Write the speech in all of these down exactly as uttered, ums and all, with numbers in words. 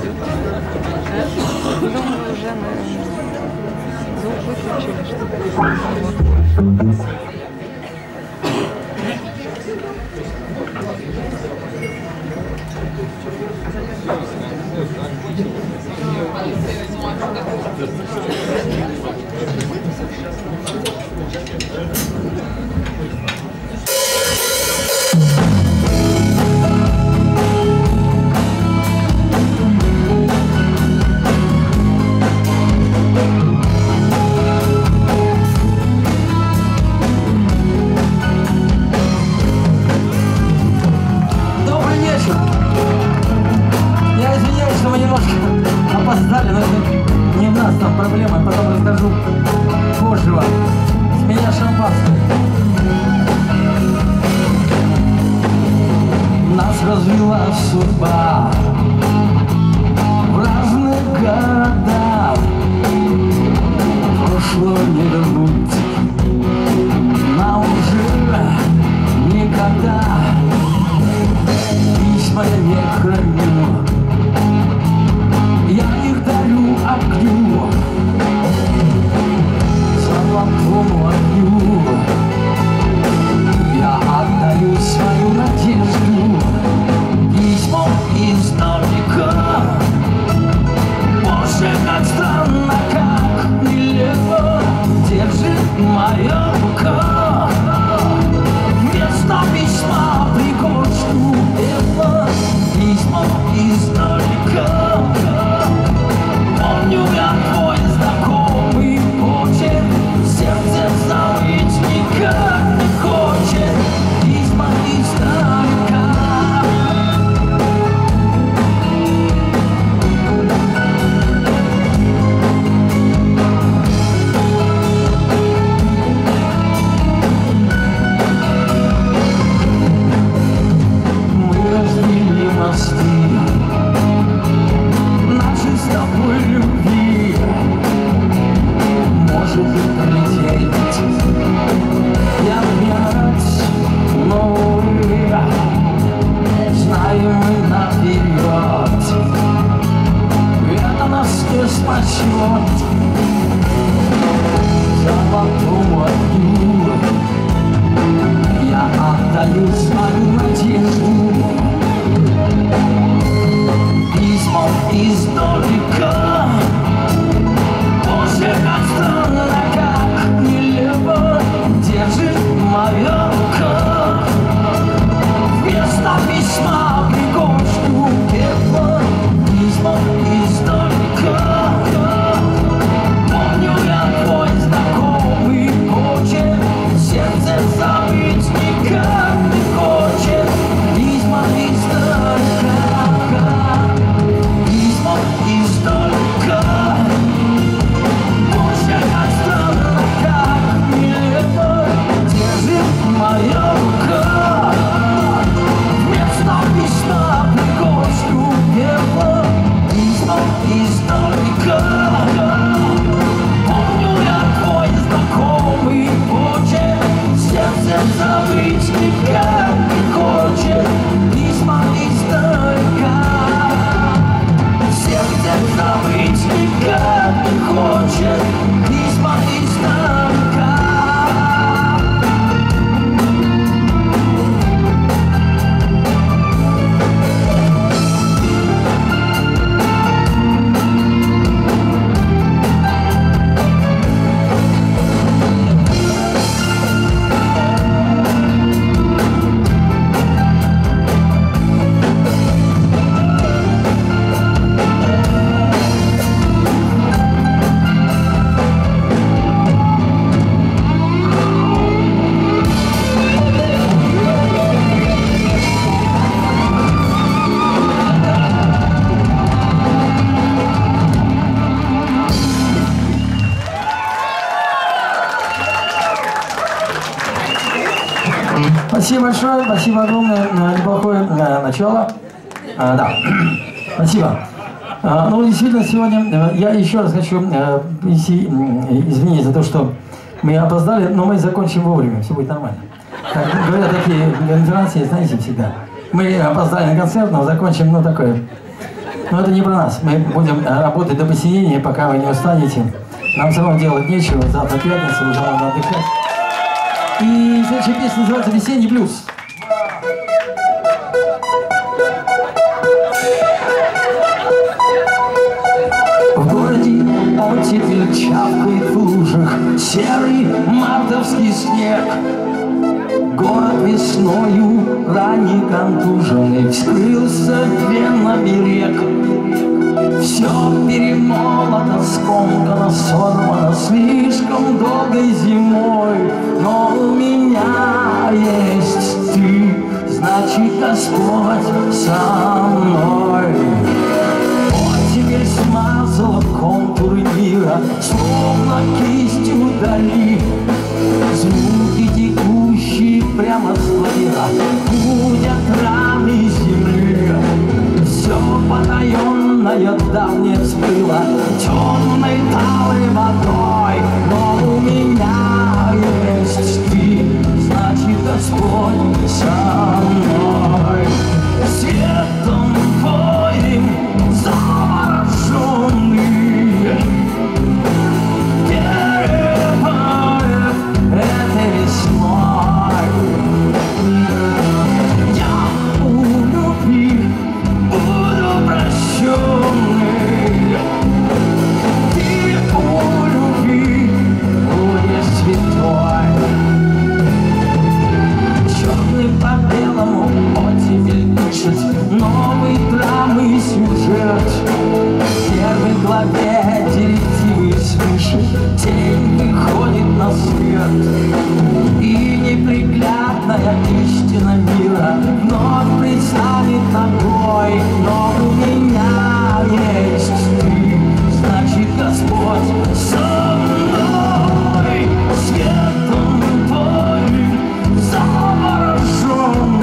Думаю, уже мы звук выключили, что-то. Опоздали, но это не в нас там проблема, потом расскажу позже вам. С меня шампанское. Нас развела судьба в разных городах. Прошлого не вернуть нам уже никогда. Письма я не храню, я их дарю огню, золотому огню. Я отдаю свою надежду письмо издалека. Боже, как странно, как нелепо держит моя рука. Вместо письма пригоршню пепла, письмо издалека. Помню я твой знакомый почерк, сердце забыть никак не хочет, письма издалека. Мы разбили мосты нашей с тобой любви. Может быть, прилететь и опять новые. Знаем мы наперед, это нас не спасет. Золотому огню я отдаю свою надежду. Письмо издалека. Боже, как странно, как нелепо держит моя рука. Вместо письма пригоршню пепла, письмо издалека. Помню я твой знакомый почерк, сердце забыть никак не хочет, письма издалека. Письма издалека. Боже, как странно, как нелепо держит моя рука. Вместо письма пригоршню пепла, письма издалека. Помню я твой знакомый почерк, сердце забыть никак не хочет, письма издалека. Сердце забыть никак не хочет, письма издалека. Спасибо большое, спасибо огромное, неплохое начало. А, да, спасибо. А, ну, действительно, сегодня я еще раз хочу принести извинения за то, что мы опоздали, но мы закончим вовремя, все будет нормально. Как говорят такие конференции, знаете, всегда. Мы опоздали на концерт, но закончим, ну, такое, Но это не про нас. Мы будем работать до посинения, пока вы не устанете. Нам все равно делать нечего. Завтра пятница, уже можно отдыхать. И следующая песня называется «Весенний блюз». В городе оттепель чавкает в лужах серый мартовский снег. Город весною ранний контуженный вскрылся вен на берег. Все перемолото, скомкано, сорвано слишком долгой зимой. Но у меня есть ты, значит, Господь со мной. Теперь смазала контуры мира, словно кистью вдали. Звуки текущие прямо с плеера будят раны земли. Все потаенное давнее всплыло темной талой водой. Но у меня есть ты, значит, Господь со мной. Светом твоим завороженный, переборев этой весной, я у любви буду прощенный. Ты у любви будешь святой. Черный по белому оттепель пишет новый драмы сюжет. В первой главе директивы свыше тень выходит на свет. И неприглядная истина мира вновь предстанет тобой. Но у меня есть ты, значит, Господь со мной. Светом твоим завороженный,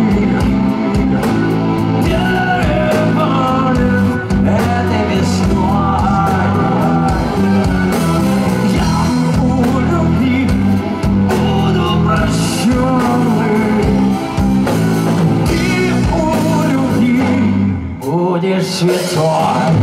переборев этой весной, я у любви буду прощенный. Ты у любви будешь святой.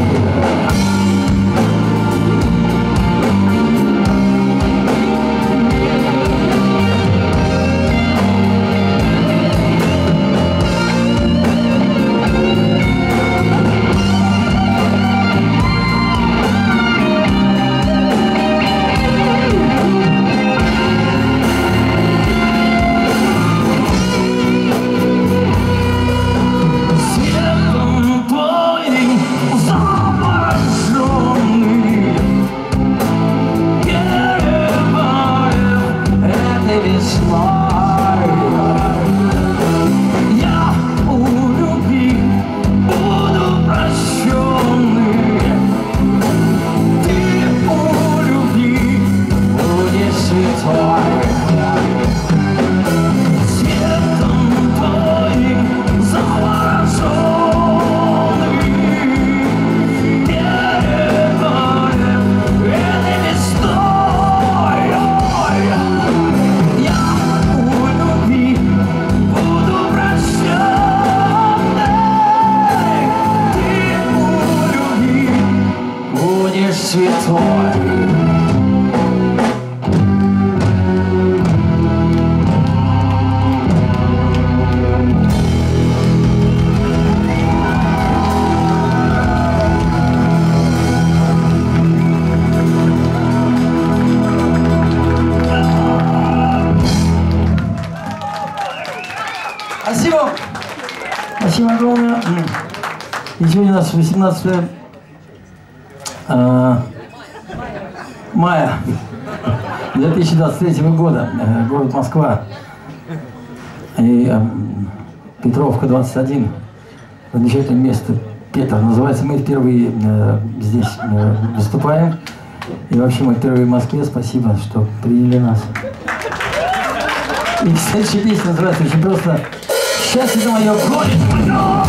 Спасибо. Спасибо огромное. И сегодня у нас восемнадцатое э, мая две тысячи двадцать третьего года. Э, город Москва. И э, Петровка двадцать один. Замечательное место. Петр называется. Мы впервые э, здесь э, выступаем. И вообще мы впервые в Москве. Спасибо, что приняли нас. И следующая песня называется очень просто «Счастье мое, горе мое».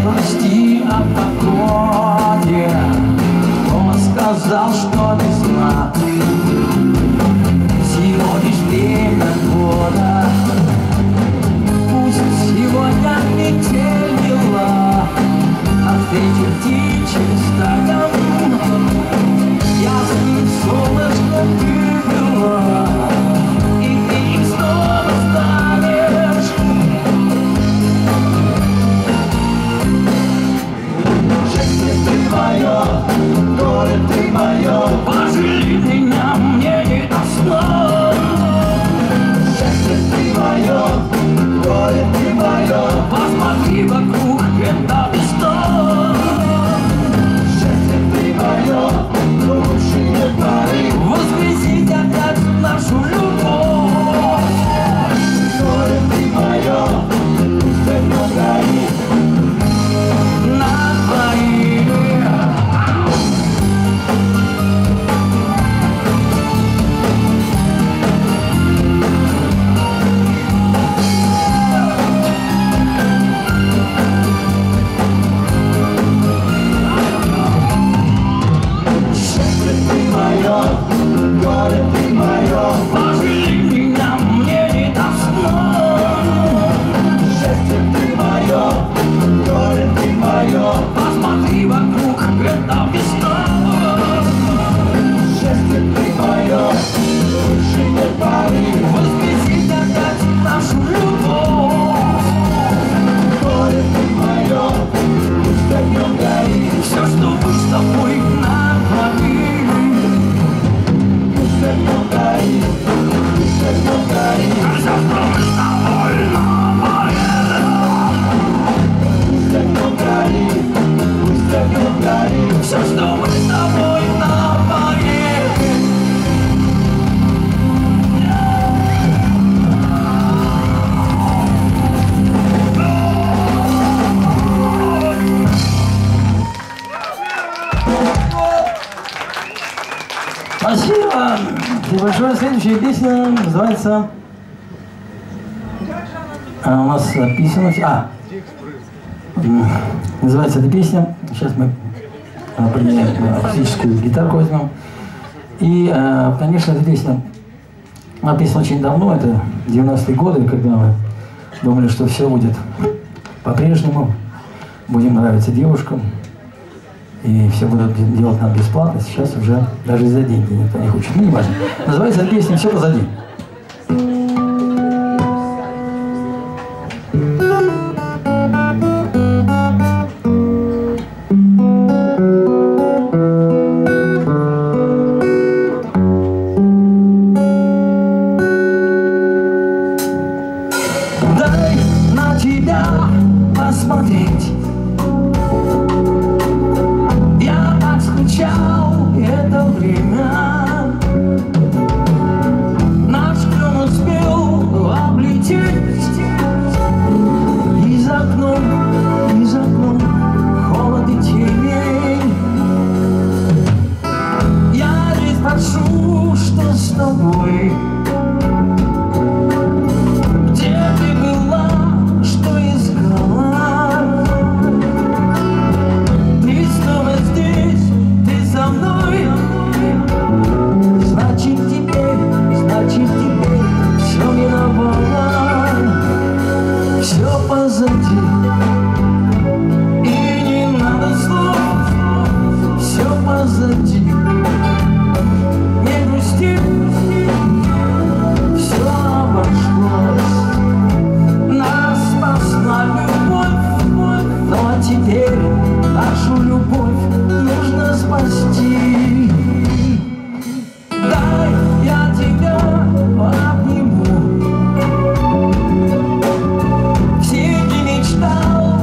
грусти о погоде. Он сказал, что весна всего лишь время года. Пусть сегодня метель бела, а встречу птичьим стадом ясным солнышком ты была, и ты их снова станешь. Жизнь ты моя, горе ты мое, пожили меня, мне не до сна. Счастье ты мое, горе ты мое, посмотри вокруг, это весна. Счастье ты мое, лучше не пари, воскресить опять нашу любовь. Горе ты мое, пусть огнем горит на твоих. Горе ты мое, пожили меня, мне не до сна. Счастье ты мое, горе ты мое, посмотри вокруг, это весна. Счастье ты мое, лучше не пари, воскресить опять нашу любовь. Горе ты мое, пусть огнем горит все, что мы с тобой натворили. Пусть огнем горит, пусть огнем горит все, что мы с тобой натворили. Пусть огнем горит, пусть огнем горит все, что мы с тобой натворили. Спасибо. И большое. Следующая песня называется... А, у нас написано... А, называется эта песня. Сейчас мы поменяем акустическую гитарку возьмем. И, конечно, эта песня написана очень давно. Это девяностые годы, когда мы думали, что все будет по-прежнему. Будем нравиться девушкам. И все будут делать нам бесплатно. Сейчас уже даже за деньги никто не хочет. Ну, не важно. Называется песня «Все позади». Дай на тебя посмотреть. Это время наш клен успел облететь. И за окном, и за окном холод и тень. Я лишь прошу, что с тобой. Где ты была, что искала? Ты снова здесь, ты со мной. Значит теперь, значит теперь все миновало, все позади. И не надо слов, все позади. Не грусти, все обошлось. Нас спасла любовь, но теперь нашу любовь нужно спасти. Дай я тебя обниму. Все не мечтал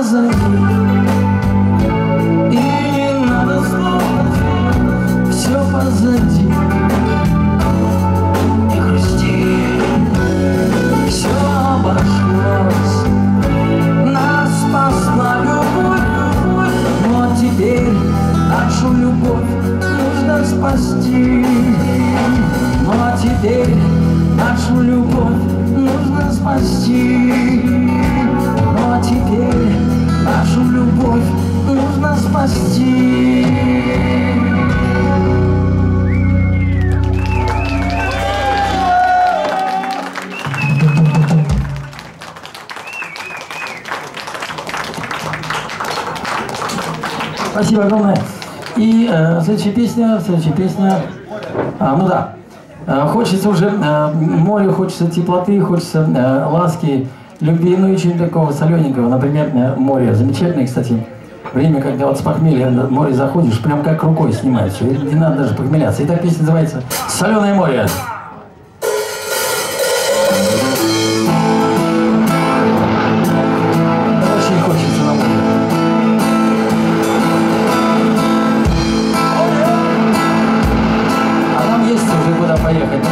позади, и не надо слушать, все позади. Не грусти, все обошлось, нас спасла любовь, любовь. Но теперь нашу любовь нужно спасти. Но теперь нашу любовь нужно спасти. Но теперь нашу любовь нужно спасти. Спасибо огромное. И э, следующая песня, следующая песня. А, ну да. Э, хочется уже э, море, хочется теплоты, хочется э, ласки, любви, ну и чего-нибудь такого солененького. Например, э, море. Замечательное, кстати, время, когда вот с похмелья на море заходишь, прям как рукой снимает все. Не надо даже похмеляться. Итак, песня называется «Соленое море». Очень хочется на море. Уже куда поехать, да?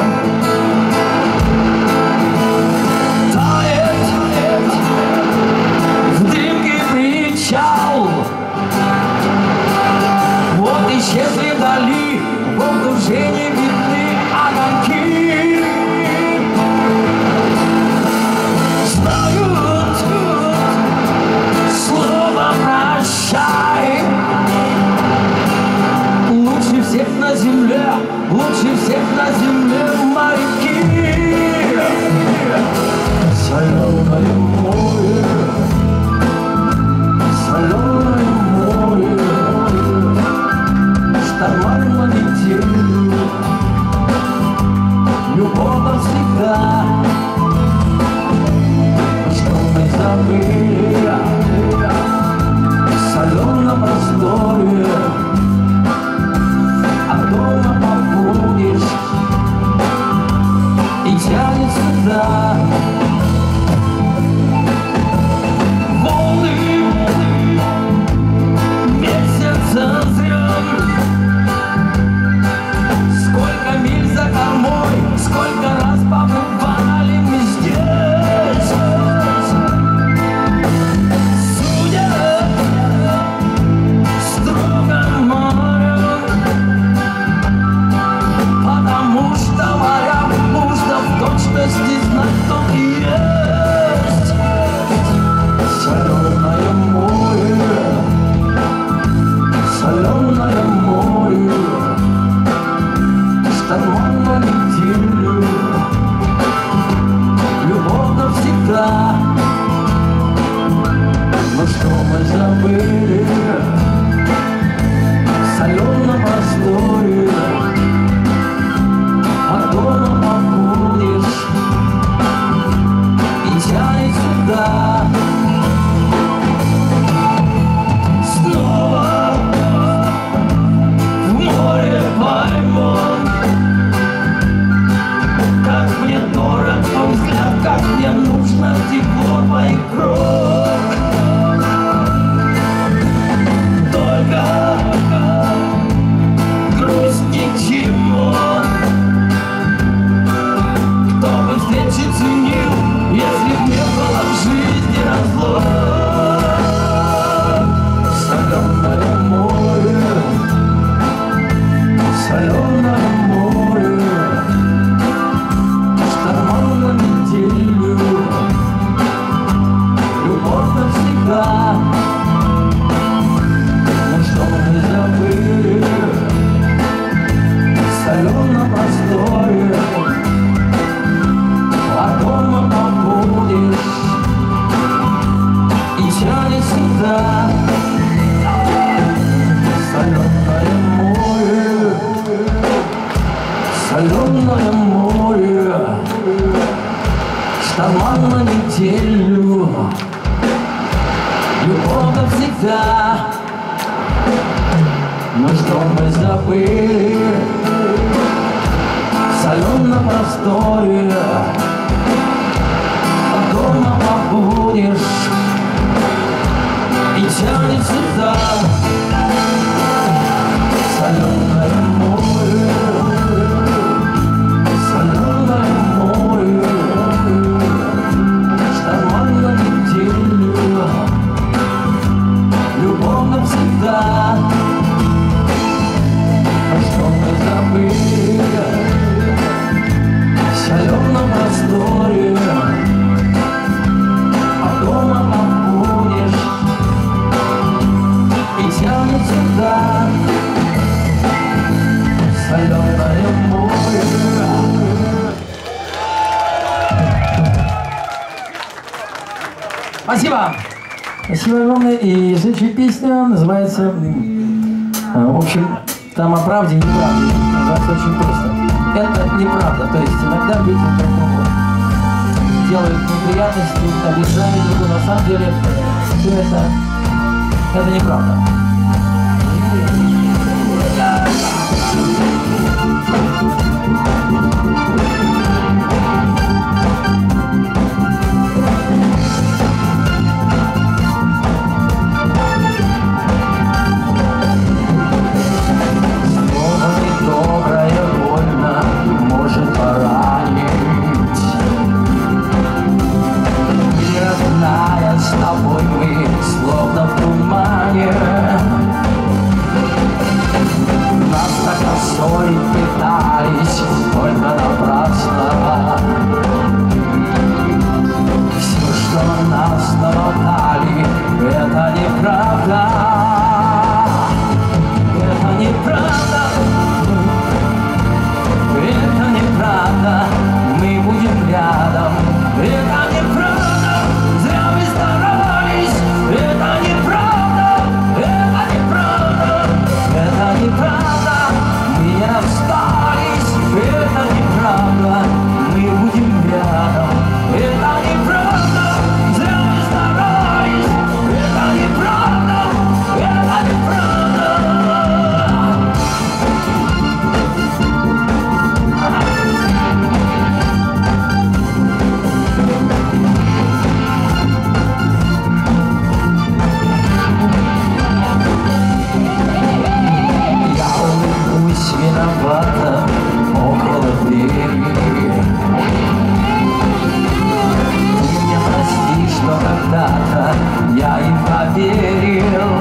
Тает, тает в дымке причал. Вот исчезли вдали, вот уже не видны огоньки. Знают слово прощай. Лучше всех на земле, лучше всех на земле моряки. Соленое море, соленое море, штормами налетели, любовь навсегда. Что мы забыли в соленом просторе, а дома побудешь и тянет сюда. Волны месяца зрем, сколько миль за кормой, сколько раз побывали мы здесь. Судят строго морем, потому что морям нужно в точности знать, кто и есть. Соленое море, соленое море, штормом налетели, любовь навсегда. Но что мы забыли в соленом просторе, а дома побудешь и тянет сюда. Снова в море пойман, как мне дорог твой взгляд, как мне нужно тепло твоих рук. Только грусть ни к чему. Кто бы встречи ценил, если б не было в жизни разлук. Соленое море, соленое море, штормом на неделю, любовь навсегда. Ну что мы забыли в соленом просторе, а дома побудешь и тянет сюда. Соленое море, соленое море, штормом на неделю, любовь навсегда. Ну что мы забыли в соленом просторе, а дома побудешь сюда, соленое море, соленое море, штормом на неделю, любовь навсегда. А что мы забыли в соленом просторе, а дома побудешь и тянет сюда соленое море. Спасибо! Спасибо огромное. И следующая песня называется, в общем, там о правде и неправде. Называется очень просто. Это неправда. То есть иногда люди друг другу делают неприятности, обижают друг друга. На самом деле все это, это неправда. С тобой мы словно в тумане, нас так рассорить пытались, только напрасно. Все, что нас намотали, это неправда, это неправда, это неправда, мы будем рядом, это неправда. Это неправда, это неправда, это неправда, мы не расстались, это неправда, мы будем рядом, это неправда, зря мы старались, это неправда, это неправда. Виновата около двери. Ты мне прости, что когда-то я им поверил,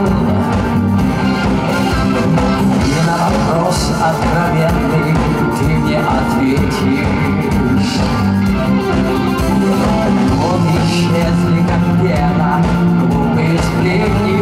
и на вопрос откровенный ты мне ответишь. Вот исчезли, как пена, глупые сплетни.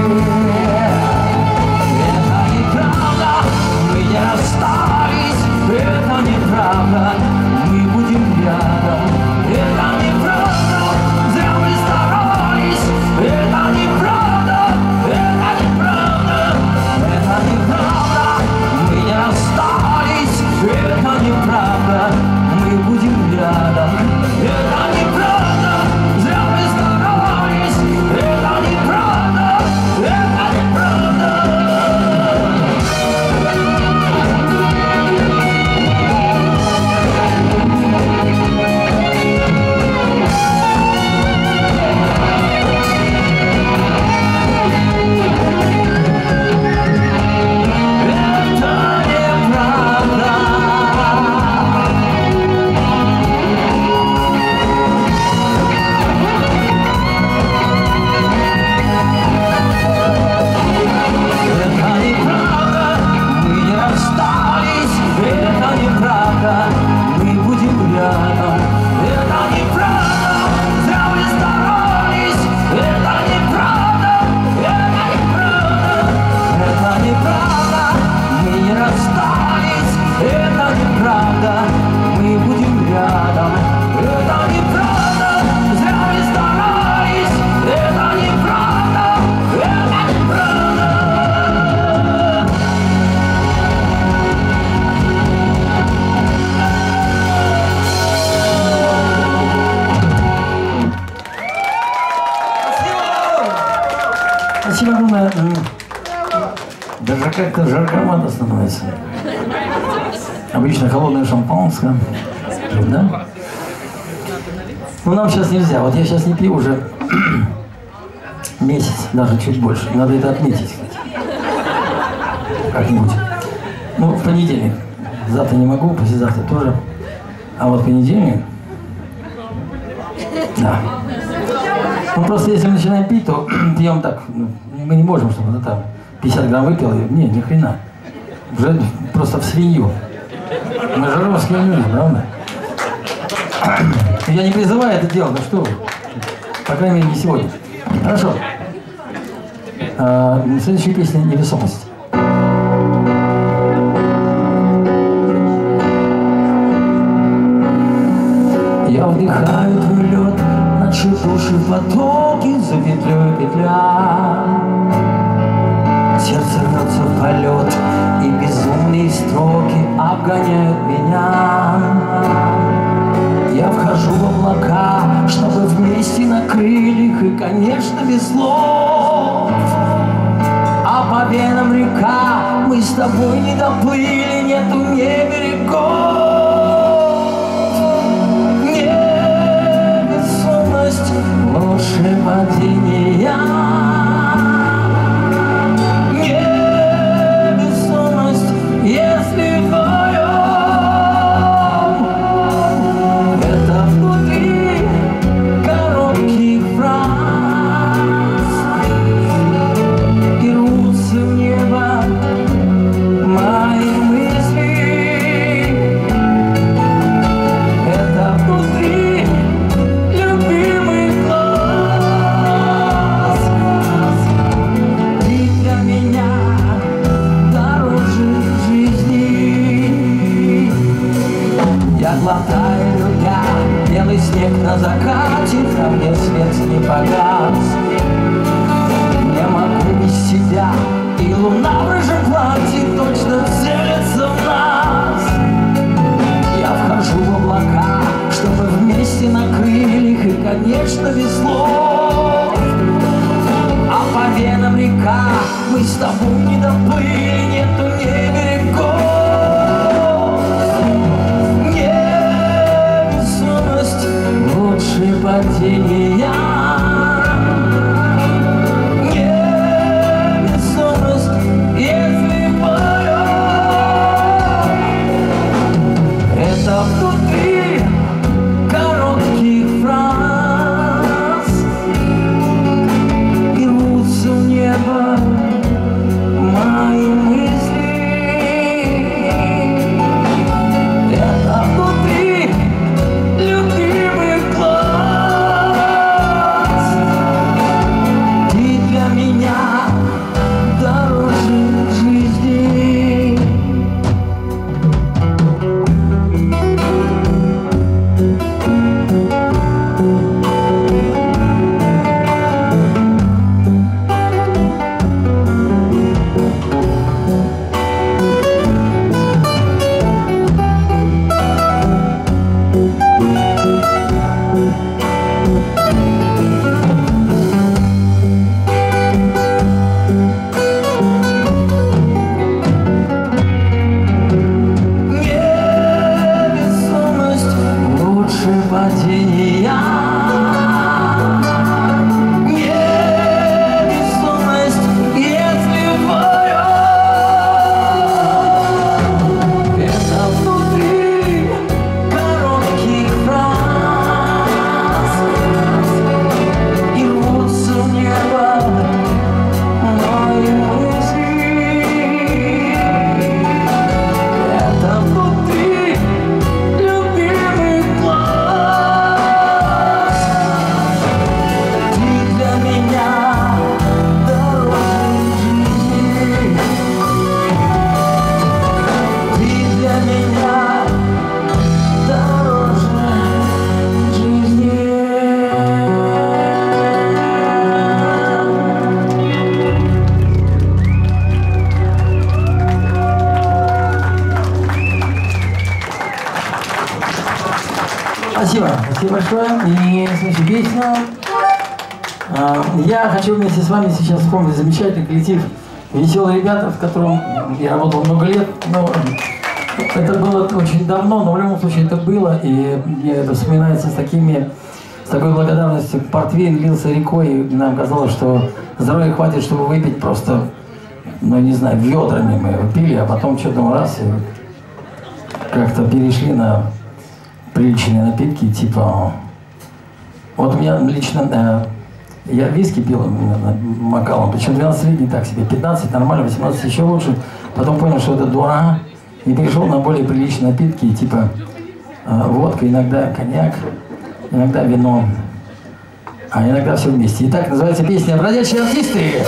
Это неправда, мы не расстались, это неправда, мы будем рядом, это неправда, зря мы старались, это неправда, это неправда, это неправда, мы не расстались, это неправда, мы будем рядом, это неправда, зря мы старались, это неправда, это неправда. Мы будем рядом, это неправда, зря мы старались, это неправда, это неправда, это неправда, мы не расстались, это неправда, мы будем рядом, это неправда, зря мы старались, это неправда, это неправда. Спасибо огромное. Даже как-то жарковато становится. Обычно холодное шампанское. Да? Но нам сейчас нельзя. Вот я сейчас не пью уже Месяц, даже чуть больше. Надо это отметить, кстати. Как-нибудь. Ну, в понедельник. Завтра не могу, послезавтра тоже. А вот в понедельник... Да. Ну, просто если мы начинаем пить, то пьем так. Ну, мы не можем, чтобы ну, там пятьдесят грамм выпил. И... Не, ни хрена. Уже просто в свинью. Мы же русские люди, правда? Я не призываю это делать, ну что вы. По крайней мере, не сегодня. Хорошо. А, следующая песня «Невесомость». Я вдыхаю твой лед, наши души в потоки, за петлей петля. Сердце рвется в полет, и безумные строки обгоняют меня. Я вхожу в облака, чтобы вместе на крыльях, и, конечно, без слов. А по венам река, мы с тобой не доплыли, нету мне берегов. Невесомость лучше падения. Невесомость, если вдвоем. Это внутри коротких фраз и рвутся в небо мои мысли. Это внутри любимый глаз. Ты для меня дороже жизни. Я глотаю, любя, белый снег на закате, а мне свет не погас. Не могу без тебя, и луна в рыжем платье точно целится в нас. Я вхожу в облака, чтобы вместе на крыльях, и, конечно, без слов. А по венам река, мы с тобой не доплыли, нету мне берегов. Невесомость лучше падения. Невесомость, если вдвоем. Это внутри коротких фраз и рвутся в небо мои мысли. Это внутри любимый глаз. Ты для меня дороже жизни. Невесомость лучше падения. Невесомость, если вдвоем. Это внутри коротких фраз и рвутся в небо мои мысли. Это внутри любимый глаз. Ты для меня дороже жизни. Ты для меня дороже жизни. Спасибо, спасибо большое. И следующая песня. А, Я хочу вместе с вами сейчас вспомнить замечательный коллектив «Веселые ребята», в котором я работал много лет. Но это было очень давно, но в любом случае это было, и мне это вспоминается с такими с такой благодарностью портвейн лился рекой, и нам казалось, что здоровья хватит, чтобы выпить просто, ну не знаю, ведрами мы его пили, а потом что-то раз и как-то перешли на приличные напитки, типа... Вот у меня лично... Э, я виски пил макалом, причем двенадцатилетний так себе, пятнадцать нормально, восемнадцать еще лучше. Потом понял, что это дурак, и перешел на более приличные напитки, типа э, водка, иногда коньяк, иногда вино, а иногда все вместе. Итак, называется песня «Бродячие артисты».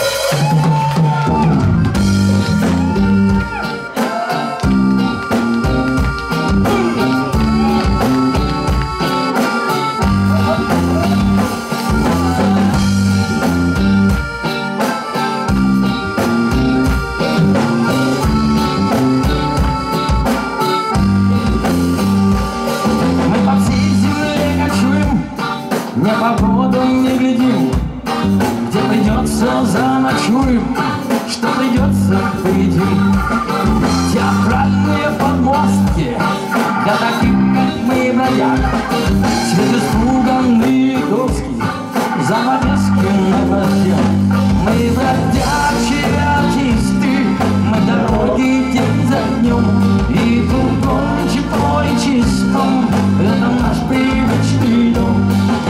Погоду не глядим, где придется заночуем, что придется поедим. Театральные подмостки для таких, как мы, бродяг, цвет испуганные доски, занавески на плаще. Мы бродячие артисты, мы дороги день за днем, и кругом тепло и чистом, это наш привычный дом.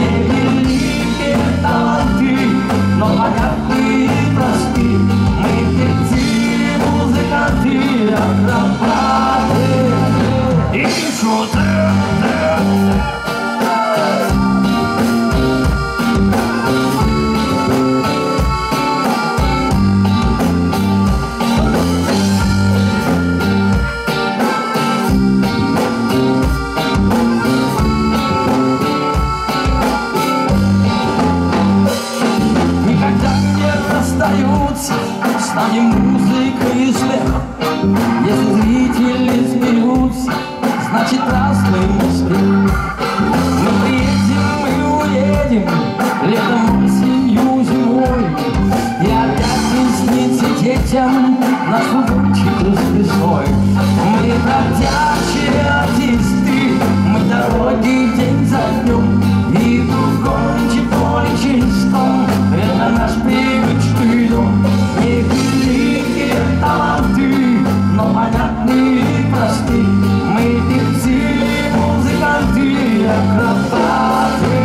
Таланты, но понятны и просты. Мы певцы, музыканты, акробаты и шуты. С нами музыка и смех. Если зрители смеются, значит празднуем успех. Мы приедем, мы уедем, летом, осенью, зимой, и опять не снится детям наш футбольчик расписной. Мы бродячие артисты, мы дороги день за днем, и кругом тепло и чисто, это наш привычный дом. Не великие таланты, но понятны и просты. Мы певцы, музыканты, акробаты.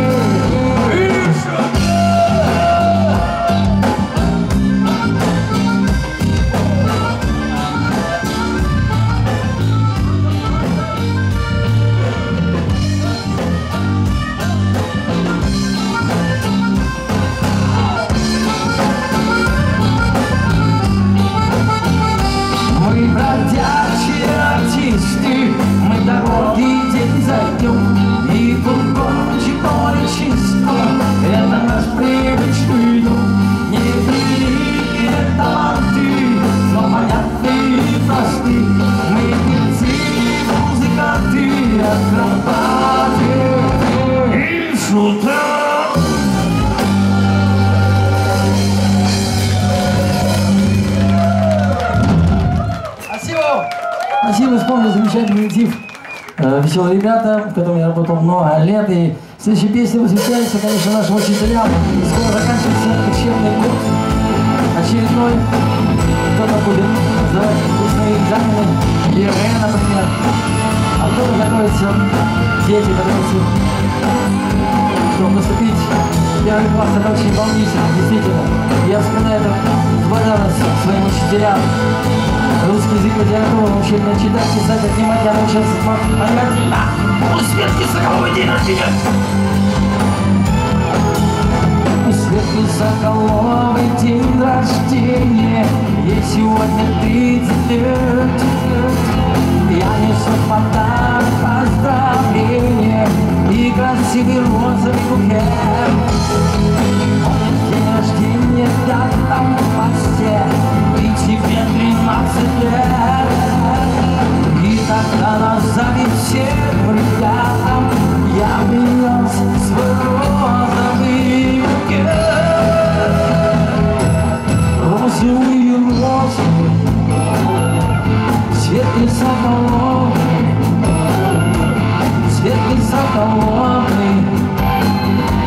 Бродячие артисты, мы дороги день за днем, и кругом тепло и чисто, это наш привычный дом. Не великие таланты, но понятны и просты. Мы певцы, музыканты, акробаты и шуты. Спасибо, вспомнил замечательный коллектив э, «Веселые ребята», в котором я работал много лет. И следующая песня посвящается, конечно, нашим учителям. Скоро заканчивается учебный год очередной. Кто-то будет сдавать выпускные экзамены, ЕРЭ, например. А кто-то готовится, дети готовятся, чтобы поступить в первый класс. Это очень волнительно, действительно. Я вспоминаю это с благодарностью своим учителям. Русский язык, литературу научили меня читать, писать, отнимать, я научился понимать. Да, у Светки Соколовой день рождения. У Светки Соколовой день рождения, ей сегодня тридцать лет. Я несу подарок, поздравления и красивый розовый букет. День рождения, да, там в посте, и тебе тринадцать лет. И тогда назови всем ребятам, я принес свой розовый букет. Розовые розы, Светлый Соколовый, Светлый Соколовый,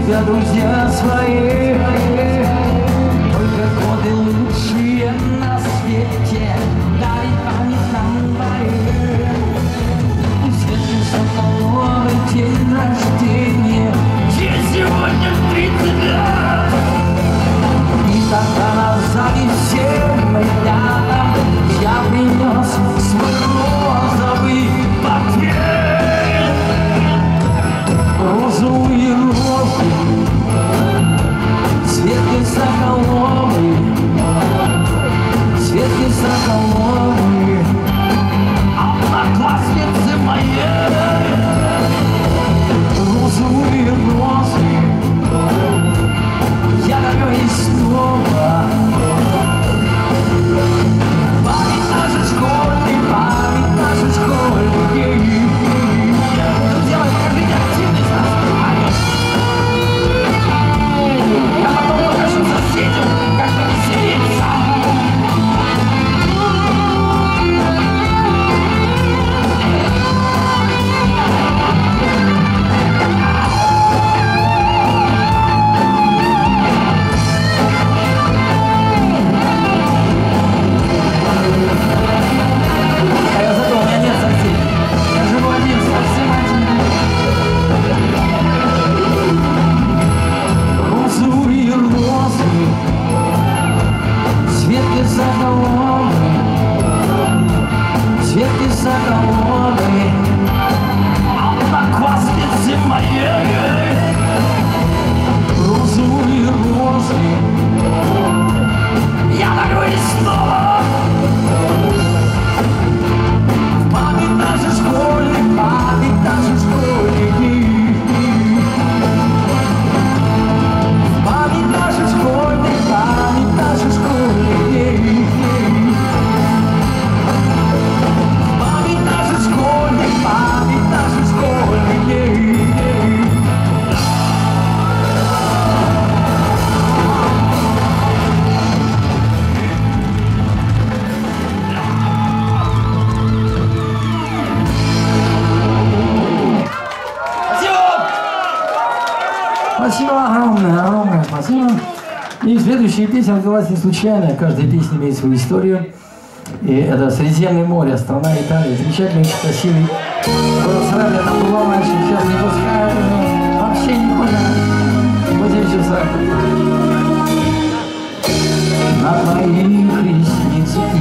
тебя друзья свои, только годы лучшие на свете, дарить память нам двоим. Светлый соколовый день рождения, ей сегодня тридцать лет. И тогда на сзади всем ребятам я принес свой розовый портфель. Розовые розы, светлый соколовый, светлый соколовый, одноклассницы моей. Розовые розы, я дарю ей снова. Память нашей школьной, память нашей школьной. Делай каждый день активность нас. Я потом покажу соседям, как повеселиться. Светлый соколовый, одноклассницы моей. Розовые розы, я дарю ей снова. Память нашей школьной, память нашей школьной. Память нашей школьной, память нашей школьной. Память нашей школьной, память нашей школьной. Спасибо огромное, огромное спасибо. И следующая песня родилась не случайно. Каждая песня имеет свою историю. И это Средиземное море, страна Италия. Замечательный, очень красивый город Сарай. Я там бывал раньше, сейчас не пускают. Вообще никуда. восемь часов. На твоих ресницах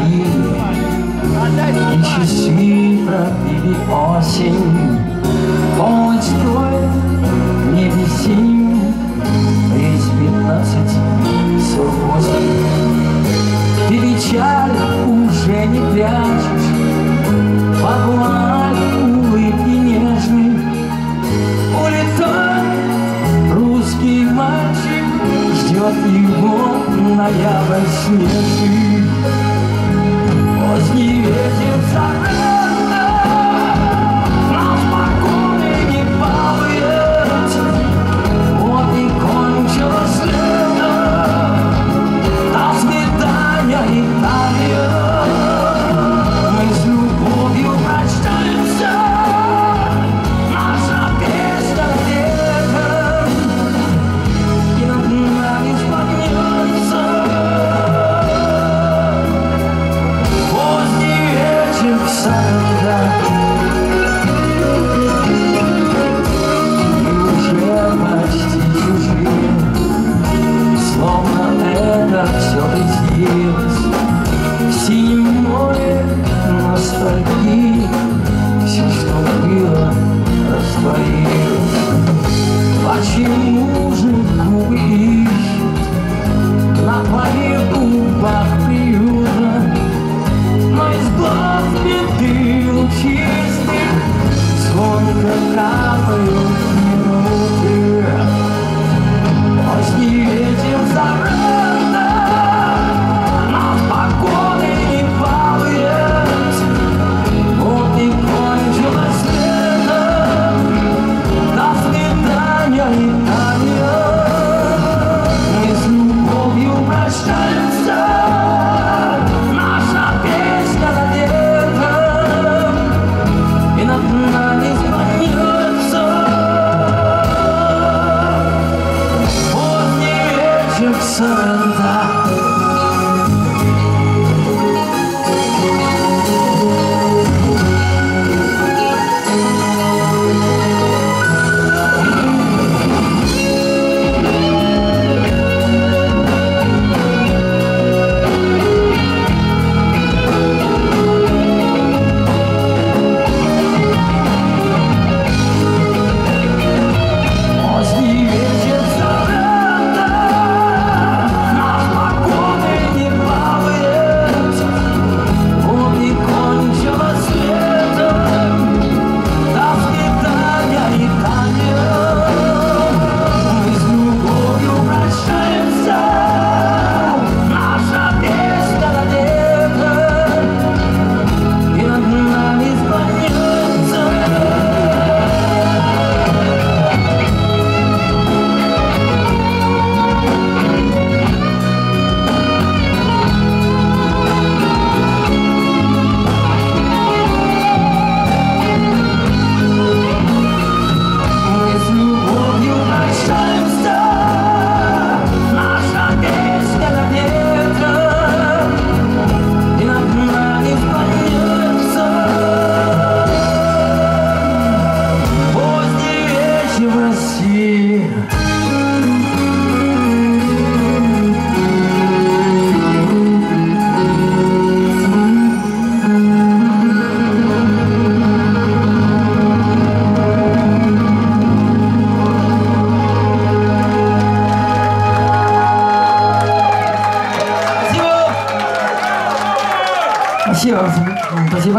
и часы пробили осень. Полночь строит в небе синим, рейс пятнадцать сорок восемь. Ты печаль уже не прячешь, под вуаль улыбки нежной. Улетай, русский мальчик, ждет его ноябрь снежный. Поздний ветер заката нас по городу не балует. Вот и кончилось лето, до свидания, Италия.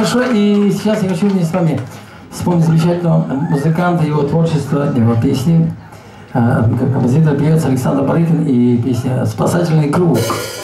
большое. И сейчас я хочу вместе с вами вспомнить замечательного музыканта, его творчество, его песни. Композитор, певец Александр Барыкин и песня «Спасательный круг».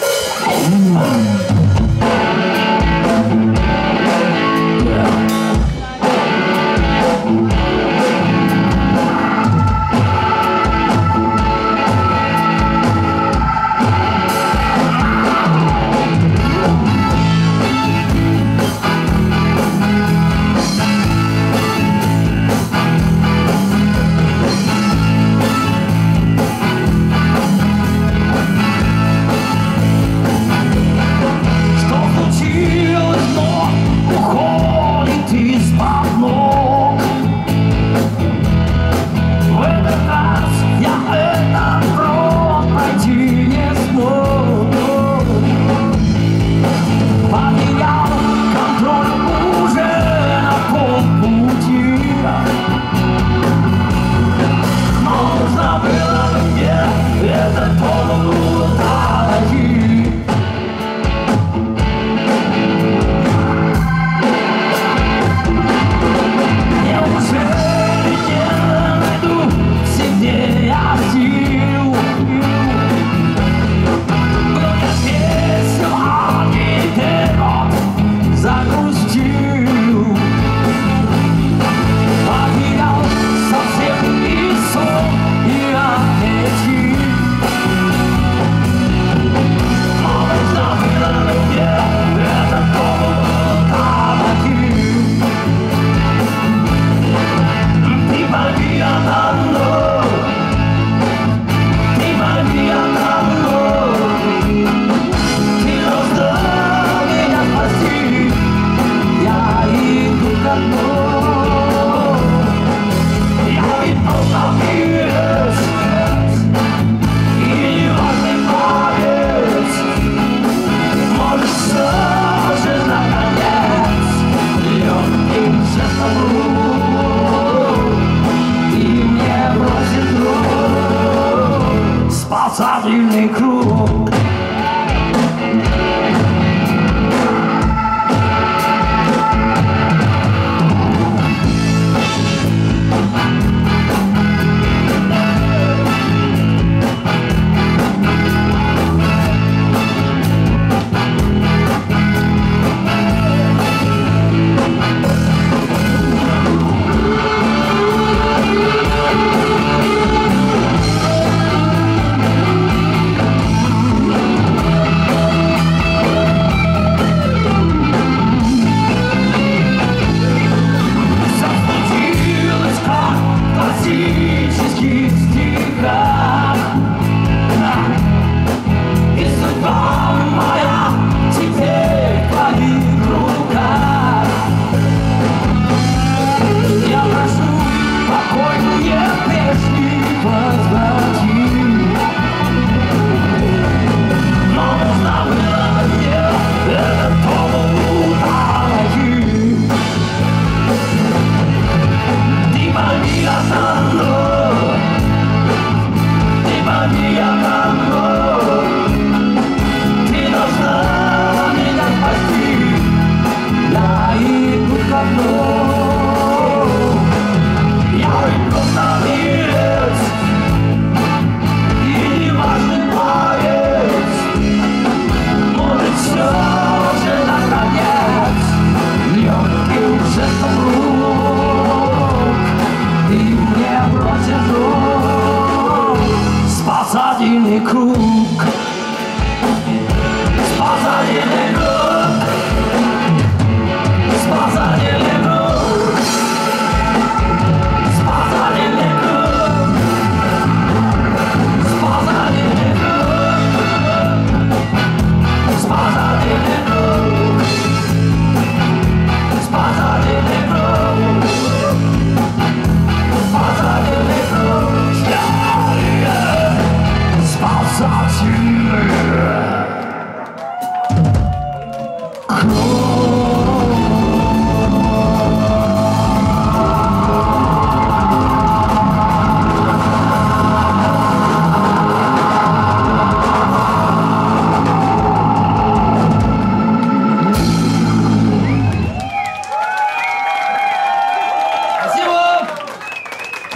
Спасательный круг.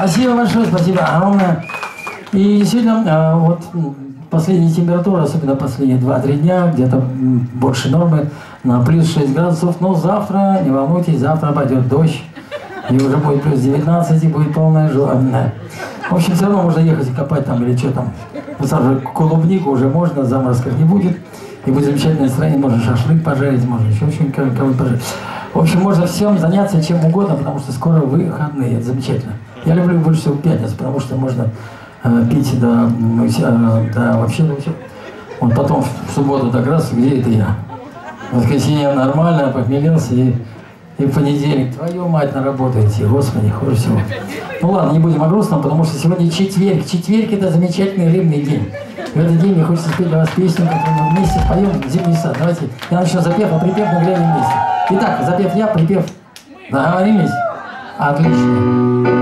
Спасибо большое, спасибо огромное. И действительно, вот последняя температура, особенно последние два-три дня, где-то больше нормы, на плюс шесть градусов. Но завтра, не волнуйтесь, завтра пойдет дождь. И уже будет плюс девятнадцать, и будет полная жара. В общем, все равно можно ехать и копать там или что там. Сразу клубнику уже можно, заморозков не будет. И будет замечательное настроение, можно шашлык пожарить, можно еще что-нибудь пожарить. В общем, можно всем заняться чем угодно, потому что скоро выходные. Это замечательно. Я люблю больше всего пятницу, потому что можно э, пить до, э, до вообще до всего. Вот потом в субботу так раз, где это я? В воскресенье нормально, похмелился и, и в понедельник. Твою мать, наработаете, Господи, хуже всего. Ну ладно, не будем о грустном, потому что сегодня четверг. Четверг — это замечательный рыбный день. В этот день мне хочется спеть для вас песню, которую мы вместе поем «Зимний сад». Давайте я начну запев, а припев мы глянем вместе. Итак, запев я, припев. Договорились? Отлично.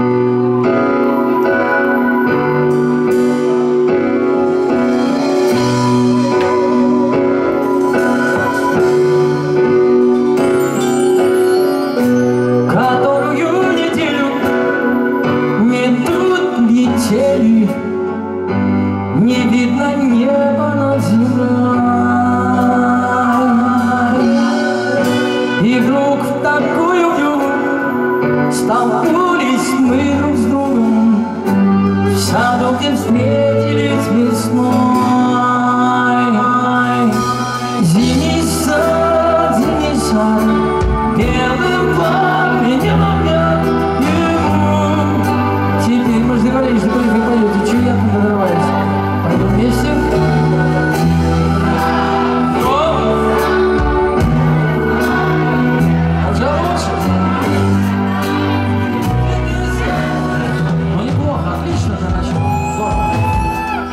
Не видно неба над землей, и вдруг в такую вьюгу столкнулись мы друг с другом в саду, где встретились весной. Зимний сад, зимний сад, белым пламенем объят ему. Теперь мы же договорились, что вы поете, чего я тут надорваюсь? Пойдем вместе. Ну неплохо, отлично же начало. Здорово.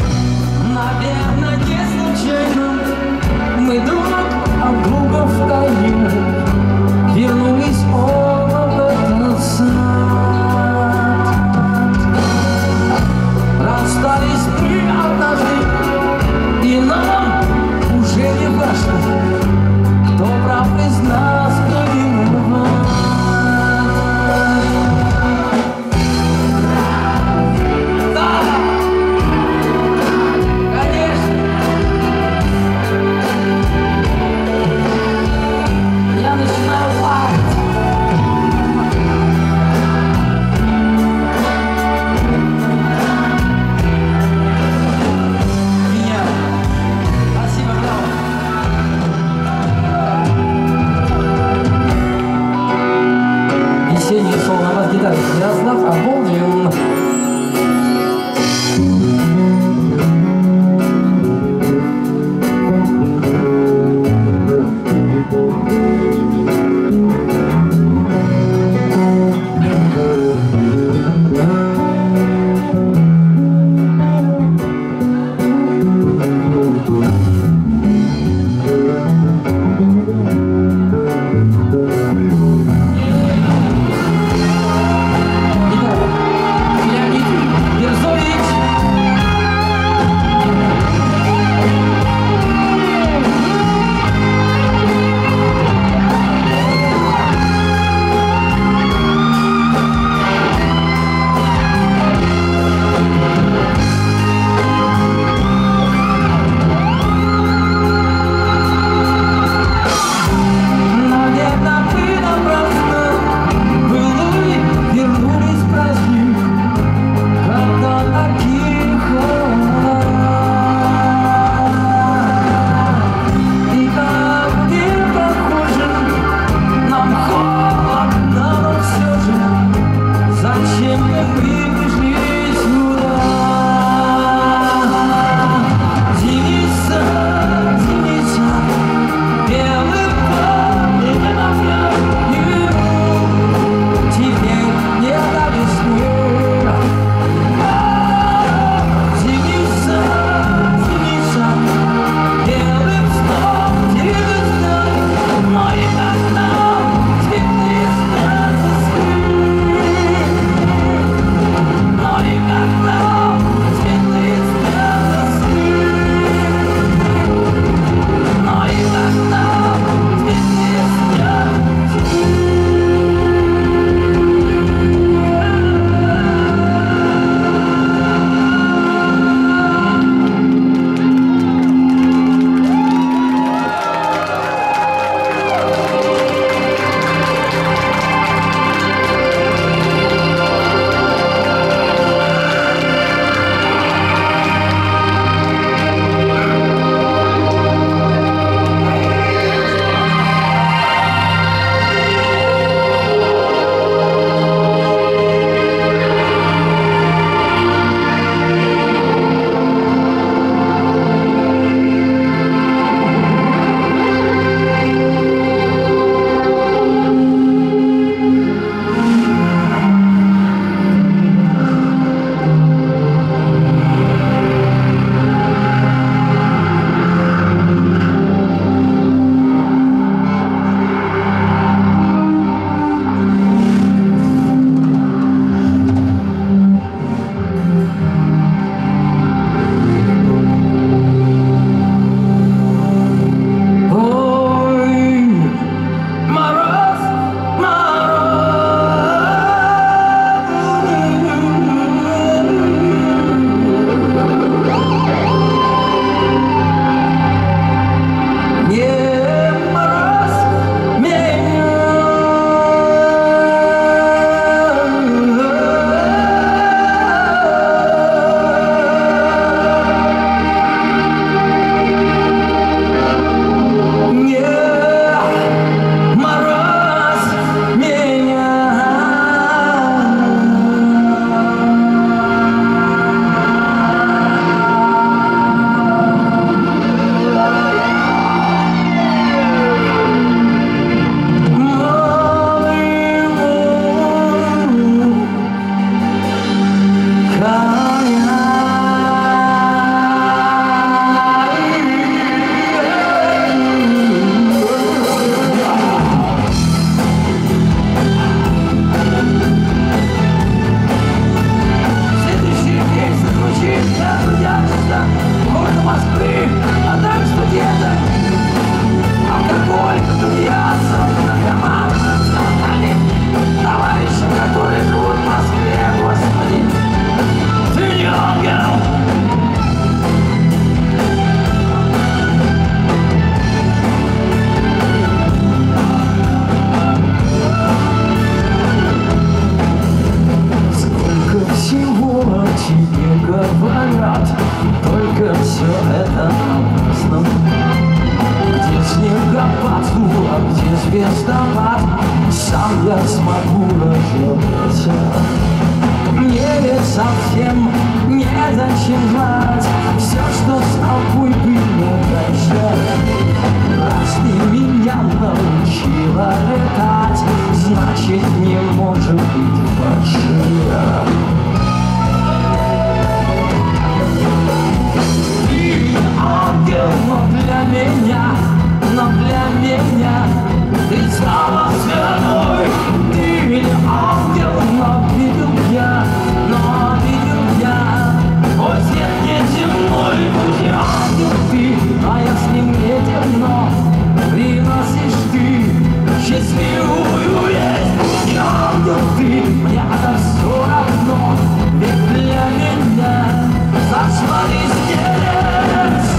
листопад, сам я смогу разобраться. Мне ведь совсем незачем знать все, что с тобой было дальше. Раз ты меня научила летать, значит не может быть фальшива. Ты ангел, но для меня, но для меня ты стала звездой. Ты не ангел, но видел я, но видел я. Ой, свет неземной, пусть не ангел ты, а если мне темно, приносишь ты счастливую весть. Пусть не ангел ты, мне это все равно, ведь для меня зашла везде.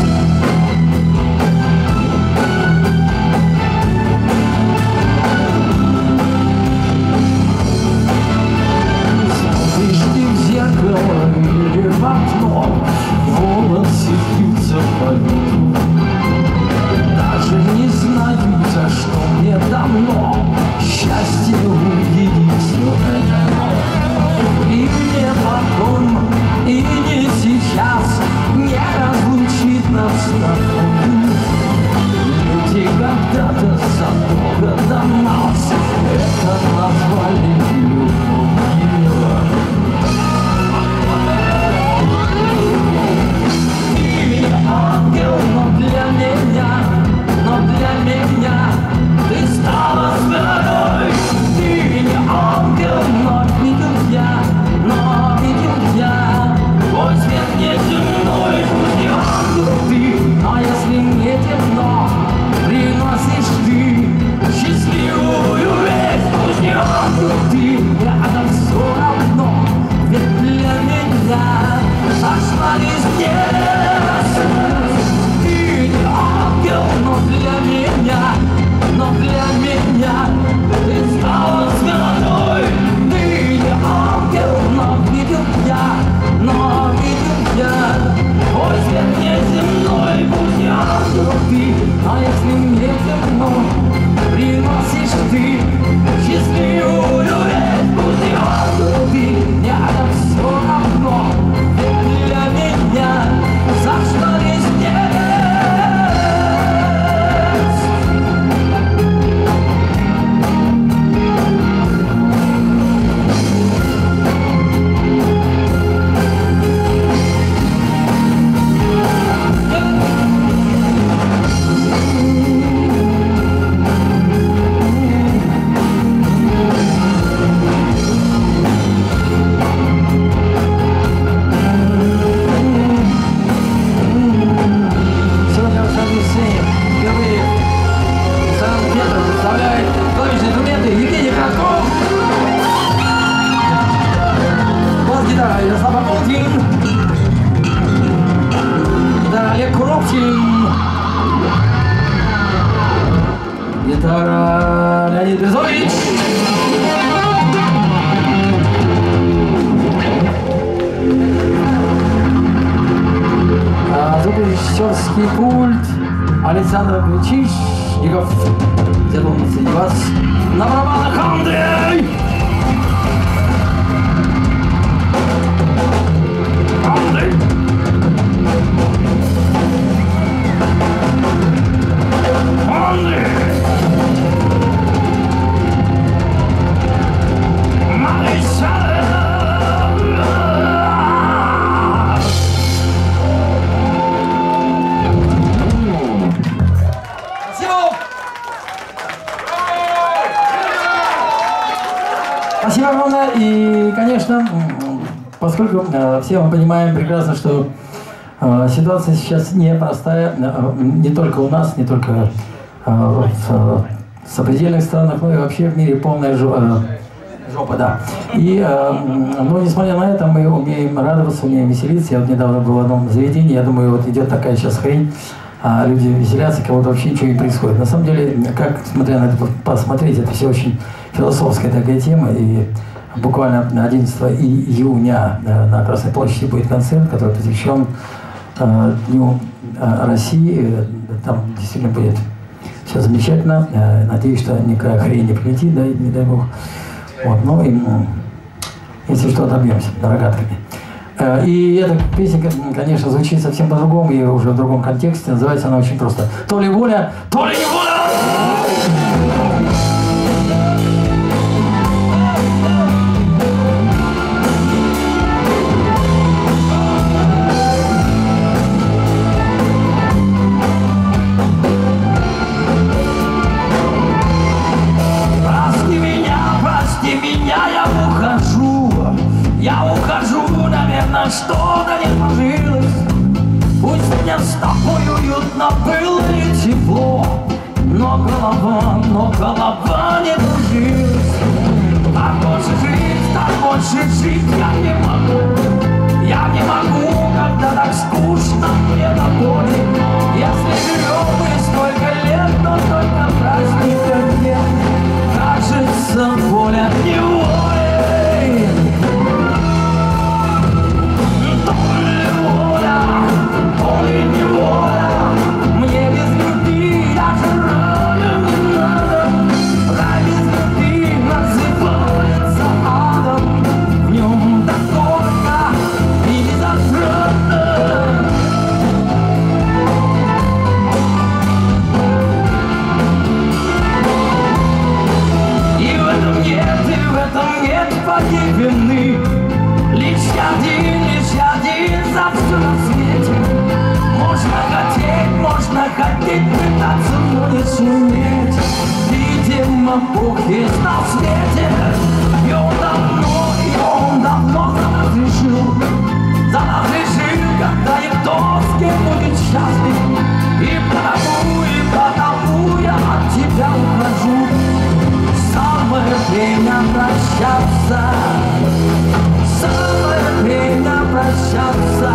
Или в окно, волосы бьются по льду. Даже не знаю, за что мне давно счастье увидеть все это. И не потом, и не сейчас не разлучит нас с тобой. Люди когда-то задолго до нас это назвали любовью. Ангел, но для меня, но для меня ты стала звездой. Ты не ангел, но видел я, но видел я. Твой свет неземной, пусть не ангел ты, а если мне темно, приносишь ты счастливую весть. Пусть не ангел ты, рядом все равно, ведь для меня сошла везде. Ты не ангел, но для меня, но для меня ты стала звездой. Ты не ангел, но видел я, но видел я. Ой, свет неземной, пусть не ангел ты, а если мне темно, приносишь ты счастливую весть. Пусть не ангел ты, мне это все равно, ведь для меня зашла везде. Гитара Леонид Безович. А звукорежиссерский пульт Александр Ключишников. Где-то он среди вас. На барабанах Андрей. Андрей. Андрей. Спасибо огромное. И, конечно, поскольку э, все мы понимаем прекрасно, что э, ситуация сейчас непростая, э, не только у нас, не только э, в э, сопредельных странах, но и вообще в мире полная жопа, э, жопа да. И, э, но несмотря на это, мы умеем радоваться, умеем веселиться. Я вот недавно был в одном заведении, я думаю, вот идет такая сейчас хрень, а люди веселятся, кого-то вообще ничего не происходит. На самом деле, как, смотря на это посмотреть, это все очень философская такая тема, и буквально одиннадцатого июня на Красной площади будет концерт, который посвящен э, Дню э, России. Там действительно будет Все замечательно. Надеюсь, что никакая хрень не прилетит, да, не дай бог. Вот, ну и, если что, добьемся рогатками. И эта песня, конечно, звучит совсем по-другому и уже в другом контексте. Называется она очень просто. То ли воля, то ли не воля! Что-то не сложилось. Пусть мне с тобой уютно было и тепло, но голова, но голова не дружилась. Так больше жить, так больше жить я не могу. Я не могу, когда так скучно мне на воле. Если живем мы столько лет, но только праздников нет. Кажется, воля не воля. Воля, не воля, мне без любви даже рая не надо. Рай без любви называется адом. В нем так горько и безотрадно. И в этом нет, и в этом нет твоей вины. Лишь один, лишь один за все на свете. Можно хотеть, можно хотеть, пытаться, но не суметь. Видимо, Бог есть на свете. И Он давно, и Он давно за нас решил. За нас решил, когда никто с кем будет счастлив. И потому, и потому я от тебя ухожу. Самое время прощаться. Самое время прощаться.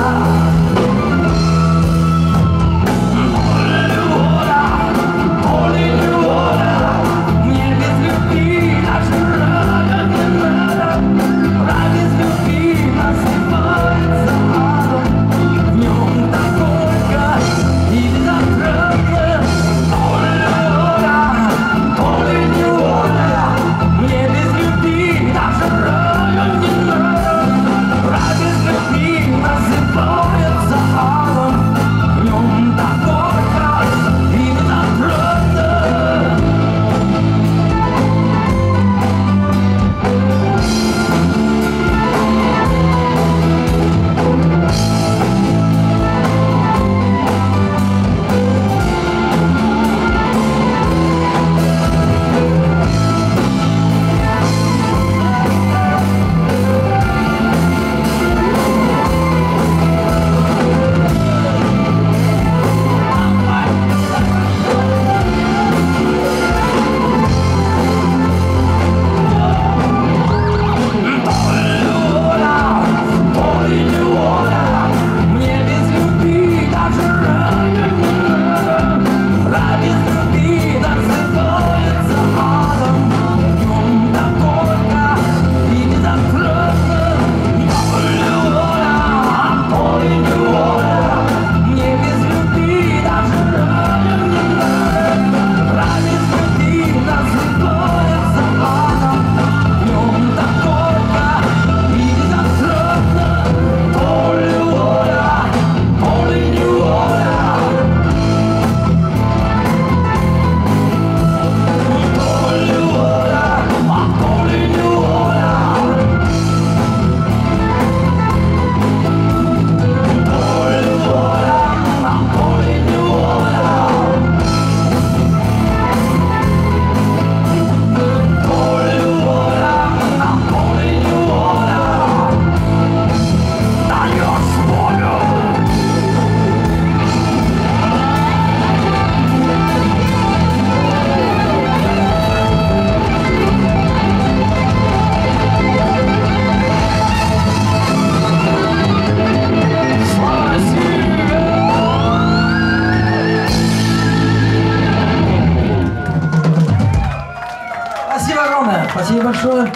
Спасибо большое.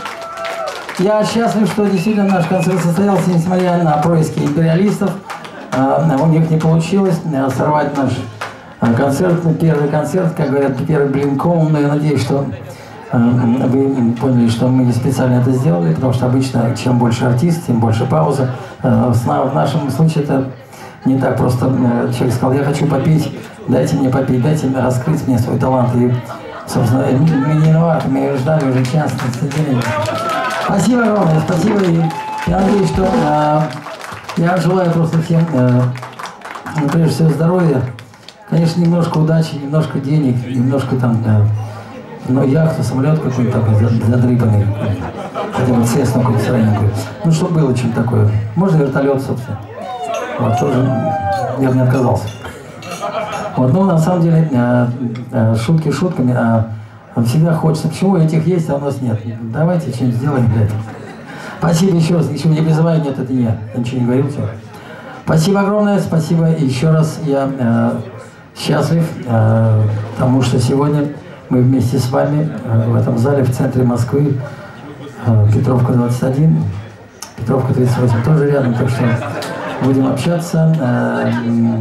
Я счастлив, что действительно наш концерт состоялся, несмотря на происки империалистов. У них не получилось сорвать наш концерт, первый концерт, как говорят, первый блинком, но я надеюсь, что вы поняли, что мы специально это сделали, потому что обычно чем больше артист, тем больше пауза. В нашем случае это не так просто. Человек сказал, я хочу попеть, дайте мне попеть, дайте мне раскрыть мне свой талант. И, собственно, мы не виноваты, мы ждали уже час. Спасибо огромное, спасибо. И я надеюсь, что э, я желаю просто всем, э, прежде всего, здоровья. Конечно, немножко удачи, немножко денег, немножко там, э, ну, яхту, самолет какой-то такой задрыпанный. Хотя бы Цесну какую-то сраненькую. Ну, чтобы было чем-то такое. Можно вертолет, собственно. Вот, тоже я бы не отказался. Вот, ну, на самом деле, э, э, шутки шутками, а всегда хочется. Почему этих есть, а у нас нет? Давайте что-нибудь сделаем для этого. Спасибо еще раз. Ничего не призываю, нет, это не я. Я ничего не говорил. Все. Спасибо огромное, спасибо еще раз. Я э, счастлив, э, потому что сегодня мы вместе с вами э, в этом зале в центре Москвы, э, Петровка двадцать один, Петровка тридцать восемь тоже рядом, так что будем общаться. Э,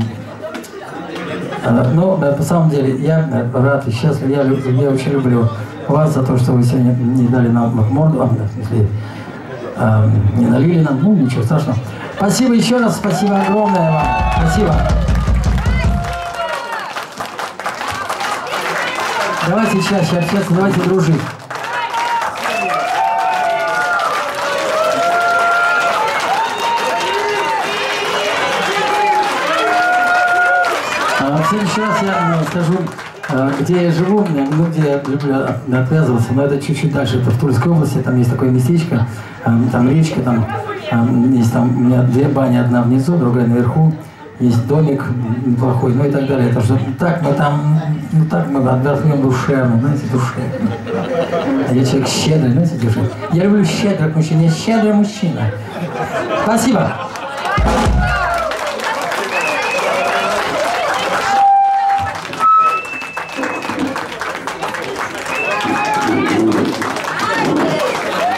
э, но э, на самом деле я рад и счастлив, я, я очень люблю вас за то, что вы сегодня не дали нам морду, а, если, э, не налили нам, ну ничего страшного. Спасибо еще раз, спасибо огромное вам, спасибо. Давайте чаще общаться, давайте дружить. В следующий раз я скажу, где я живу, ну, где я люблю отвязываться, но это чуть-чуть дальше, это в Тульской области, там есть такое местечко, там речка, там есть там у меня две бани, одна внизу, другая наверху, есть домик неплохой, ну и так далее. Это что так мы там, ну так мы отдохнем душевно, знаете, душевно. А я человек щедрый, знаете, душевно. Я люблю щедрых мужчин, я щедрый мужчина. Спасибо.